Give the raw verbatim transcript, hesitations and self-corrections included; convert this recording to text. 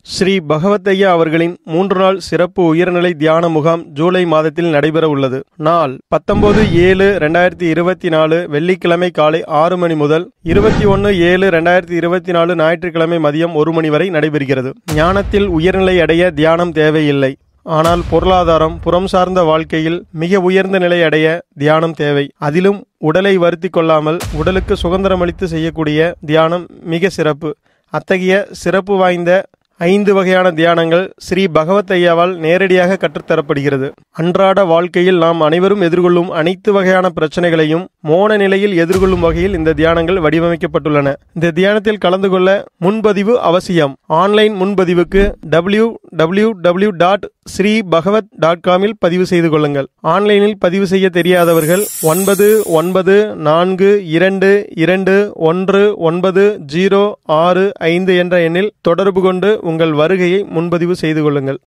ஸ்ரீ பகவத் ஐயா அவர்களின் மூன்று நாள் சிறப்பு உயர்நிலை தியான முகாம் ஜூலை மாதத்தில் நடைபெற உள்ளது. நாள் பத்தொன்பது ஏழு ரெண்டாயிரத்தி இருபத்தி நாலு வெள்ளிக்கிழமை காலை ஆறு மணி முதல் இருபத்தி ஒன்று ஏழு ரெண்டாயிரத்தி இருபத்தி நாலு ஞாயிற்றுக்கிழமை மதியம் ஒரு மணி வரை நடைபெறுகிறது. ஞானத்தில் உயர்நிலை அடைய தியானம் தேவையில்லை. ஆனால் பொருளாதாரம், புறம் சார்ந்த வாழ்க்கையில் மிக உயர்ந்த நிலை அடைய தியானம் தேவை. அதிலும் உடலை வருத்தி கொள்ளாமல் உடலுக்கு சுதந்திரமளித்து செய்யக்கூடிய தியானம் மிக சிறப்பு. அத்தகைய சிறப்பு வாய்ந்த ஐந்து வகையான தியானங்கள் ஸ்ரீ பகவத் ஐயாவால் நேரடியாக கற்றுத்தரப்படுகிறது. அன்றாட வாழ்க்கையில் நாம் அனைவரும் எதிர்கொள்ளும் அனைத்து வகையான பிரச்சனைகளையும் மோன நிலையில் எதிர்கொள்ளும் வகையில் இந்த தியானங்கள் வடிவமைக்கப்பட்டுள்ளன. இந்த தியானத்தில் கலந்து கொள்ள முன்பதிவு அவசியம். ஆன்லைன் முன்பதிவுக்கு W W W dot Sri Bhagavad dot காமில் பதிவு செய்து கொள்ளுங்கள். ஆன்லைனில் பதிவு செய்ய தெரியாதவர்கள் ஒன்பது ஒன்பது நான்கு இரண்டு இரண்டு ஒன்று ஒன்பது ஜீரோ ஆறு ஐந்து என்ற எண்ணில் தொடர்பு கொண்டு உங்கள் வருகையை முன்பதிவு செய்து கொள்ளுங்கள்.